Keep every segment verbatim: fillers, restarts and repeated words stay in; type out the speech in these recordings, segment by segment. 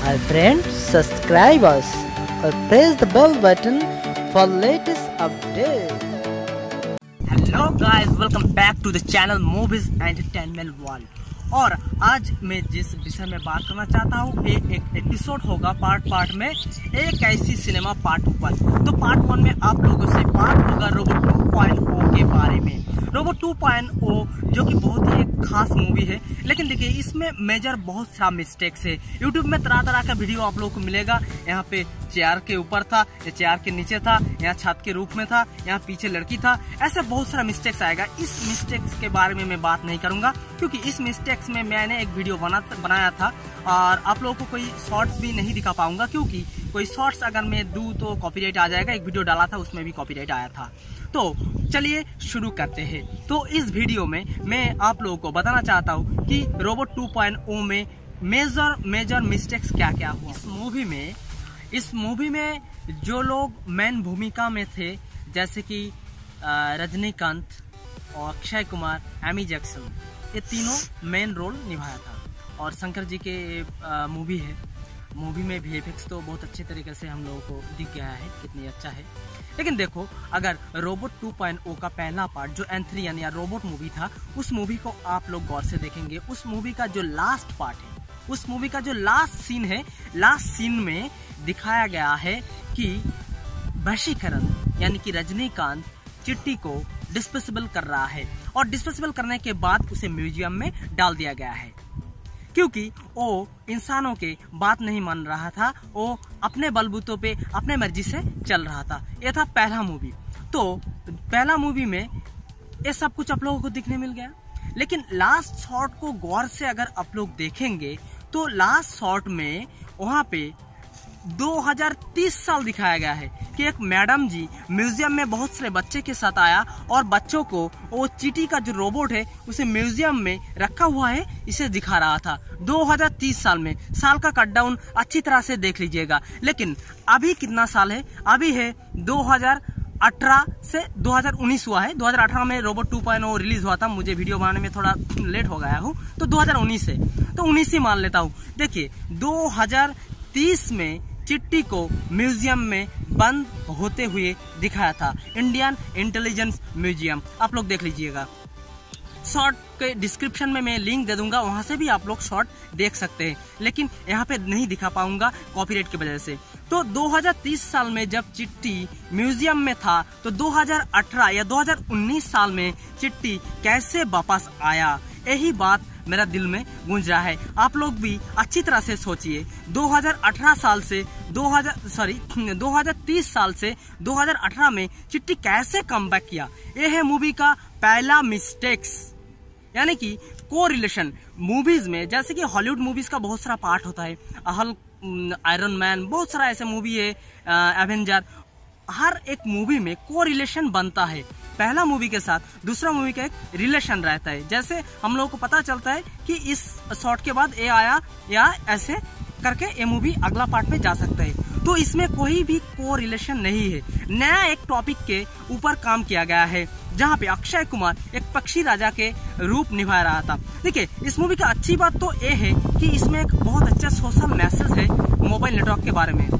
Our friends, subscribe us or press the bell button for latest updates. Hello guys, welcome back to the channel movies entertainment world. और आज मैं जिस विषय में बात करना चाहता हूँ, एक एक एपिसोड होगा पार्ट पार्ट में एक ऐसी सिनेमा पार्ट वन। तो पार्ट वन में आप लोगों से बात होगा रोबोट टू पॉइंट ओ के बारे में। रोबोट टू पॉइंट ओ जो कि बहुत ही एक खास मूवी है, लेकिन देखिए इसमें मेजर बहुत सा मिस्टेक्स है। यूट्यूब में तरह तरह का वीडियो आप लोगों को मिलेगा। यहाँ पे चेयर के ऊपर था, या चेयर के नीचे था, यहाँ छत के रूप में था, यहाँ पीछे लड़की था, ऐसे बहुत सारा मिस्टेक्स आएगा। इस मिस्टेक्स के बारे में मैं बात नहीं करूंगा, क्योंकि इस मिस्टेक्स में मैंने एक वीडियो बना बनाया था और आप लोगों को कोई शॉर्ट्स भी नहीं दिखा पाऊंगा, क्योंकि कोई शॉर्ट्स अगर मैं दूं तो कॉपीराइट आ जाएगा। एक वीडियो डाला था उसमें भी कॉपीराइट आया था। तो चलिए शुरू करते हैं। तो इस वीडियो में मैं आप लोगों को बताना चाहता हूँ कि रोबोट टू पॉइंट ओ में मेजर मेजर मिस्टेक्स क्या क्या हुआ। इस मूवी में इस मूवी में जो लोग मेन भूमिका में थे, जैसे कि रजनीकांत और अक्षय कुमार, एमी जैक्सन, ये तीनों मेन रोल निभाया था। और शंकर जी के मूवी है, मूवी में भी वीएफएक्स तो बहुत अच्छे तरीके से हम लोगों को दिख गया है कितनी अच्छा है। लेकिन देखो, अगर रोबोट टू पॉइंट ओ का पहला पार्ट जो एंथ्रियन या रोबोट मूवी था, उस मूवी को आप लोग गौर से देखेंगे, उस मूवी का जो लास्ट पार्ट है, उस मूवी का जो लास्ट सीन है, लास्ट सीन में दिखाया गया है कि वशीकरण यानी कि रजनीकांत चिट्टी को डिस्पोजेबल कर रहा है, और डिस्पोजेबल करने के बाद उसे म्यूजियम में डाल दिया गया है, क्योंकि वो इंसानों के बात नहीं मान रहा था। वो अपने बलबूतों पे अपने मर्जी से चल रहा था। ये था पहला मूवी। तो पहला मूवी में ये सब कुछ आप लोगों को दिखने मिल गया। लेकिन लास्ट शॉट को गौर से अगर आप लोग देखेंगे तो लास्ट शॉट में वहां पे दो हज़ार तीस साल दिखाया गया है कि एक मैडम जी म्यूजियम में बहुत सारे बच्चे के साथ आया और बच्चों को वो चीटी का जो रोबोट है उसे म्यूजियम में रखा हुआ है, इसे दिखा रहा था। दो हज़ार तीस साल में, साल का कट डाउन अच्छी तरह से देख लीजिएगा। लेकिन अभी कितना साल है? अभी है दो हज़ार अठारह से दो हज़ार उन्नीस हुआ है। दो हज़ार अठारह में robot two point O release हुआ था। मुझे वीडियो बनाने में थोड़ा लेट हो गया हूँ, तो दो हज़ार उन्नीस है, तो उन्नीस ही मान लेता हूँ। देखिए दो हज़ार तीस में चिट्टी को म्यूजियम में बंद होते हुए दिखाया था, इंडियन इंटेलिजेंस म्यूजियम। आप लोग देख लीजिएगा, शॉर्ट के डिस्क्रिप्शन में मैं लिंक दे दूंगा, वहां से भी आप लोग शॉर्ट देख सकते हैं। लेकिन यहाँ पे नहीं दिखा पाऊंगा कॉपीराइट की वजह से। तो दो हज़ार तीस साल में जब चिट्टी म्यूजियम में था, तो दो हज़ार अठारह या दो हज़ार उन्नीस साल में चिट्टी कैसे वापस आया, यही बात मेरा दिल में गूंज रहा है। आप लोग भी अच्छी तरह से सोचिए। दो हज़ार अठारह साल से दो हज़ार सॉरी दो हज़ार तीस साल से दो हज़ार अठारह में चिट्टी कैसे कमबैक किया। यह है मूवी का पहला मिस्टेक्स, यानी कि को रिलेशन। मूवीज में जैसे कि हॉलीवुड मूवीज का बहुत सारा पार्ट होता है, हल्क, आयरन मैन, बहुत सारा ऐसे मूवी है, एवेंजर। हर एक मूवी में को रिलेशन बनता है, पहला मूवी के साथ दूसरा मूवी का एक रिलेशन रहता है। जैसे हम लोगों को पता चलता है कि इस शॉट के बाद ये आया, या ऐसे करके ये मूवी अगला पार्ट में जा सकता है। तो इसमें कोई भी को रिलेशन नहीं है। नया एक टॉपिक के ऊपर काम किया गया है, जहाँ पे अक्षय कुमार एक पक्षी राजा के रूप निभा रहा था। देखिए इस मूवी का अच्छी बात तो ये है कि इसमें एक बहुत अच्छा सोशल मैसेज है मोबाइल नेटवर्क के बारे में।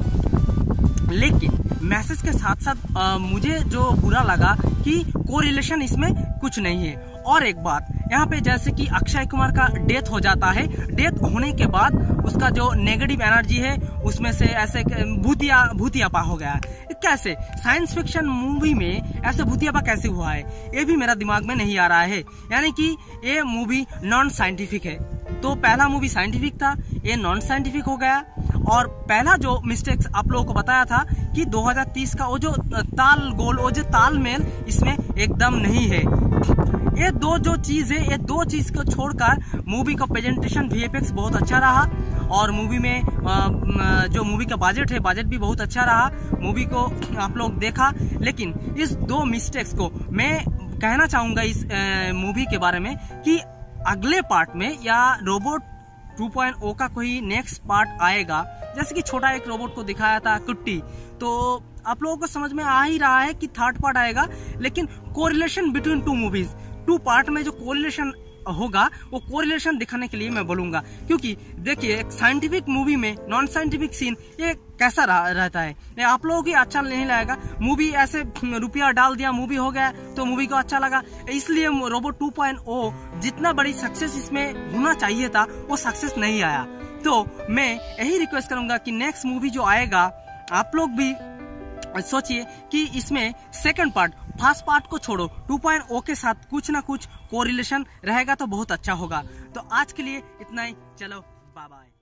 लेकिन मैसेज के साथ साथ आ, मुझे जो बुरा लगा कि कोरिलेशन इसमें कुछ नहीं है। और एक बात यहाँ पे, जैसे कि अक्षय कुमार का डेथ हो जाता है, डेथ होने के बाद उसका जो नेगेटिव एनर्जी है उसमें से ऐसे भूतिया भूतियापा हो गया है। कैसे साइंस फिक्शन मूवी में ऐसे भूतियापा कैसे हुआ है, ये भी मेरा दिमाग में नहीं आ रहा है। यानी कि ये मूवी नॉन साइंटिफिक है। तो पहला मूवी साइंटिफिक था, ये नॉन साइंटिफिक हो गया। और पहला जो मिस्टेक्स आप लोगों को बताया था कि दो हज़ार तीस का वो जो ताल गोल, वो जो तालमेल इसमें एकदम नहीं है। ये दो जो चीज है, ये दो चीज को छोड़कर मूवी का प्रेजेंटेशन, वीएफएक्स बहुत अच्छा रहा। और मूवी में जो मूवी का बजट है, बजट भी बहुत अच्छा रहा। मूवी को आप लोग देखा। लेकिन इस दो मिस्टेक्स को मैं कहना चाहूंगा इस मूवी के बारे में कि अगले पार्ट में या रोबोट टू पॉइंट ओ का कोई नेक्स्ट पार्ट आएगा, जैसे कि छोटा एक रोबोट को दिखाया था कुट्टी, तो आप लोगों को समझ में आ ही रहा है कि थर्ड पार्ट आएगा। लेकिन correlation between two movies, two part में जो कोरिलेशन होगा वो कोरिलेशन दिखाने के लिए मैं बोलूंगा, क्योंकि देखिए एक साइंटिफिक मूवी में नॉन साइंटिफिक सीन ये कैसा रह, रहता है, ये आप लोगों को अच्छा नहीं लगेगा। मूवी ऐसे रुपया डाल दिया, मूवी हो गया तो मूवी को अच्छा लगा, इसलिए रोबो टू पॉइंट ओ जितना बड़ी सक्सेस इसमें होना चाहिए था वो सक्सेस नहीं आया। तो मैं यही रिक्वेस्ट करूंगा कि नेक्स्ट मूवी जो आएगा आप लोग भी सोचिए कि इसमें सेकंड पार्ट फर्स्ट पार्ट को छोड़ो टू पॉइंट ओ के साथ कुछ ना कुछ कोरिलेशन रहेगा तो बहुत अच्छा होगा। तो आज के लिए इतना ही, चलो बाय बाय।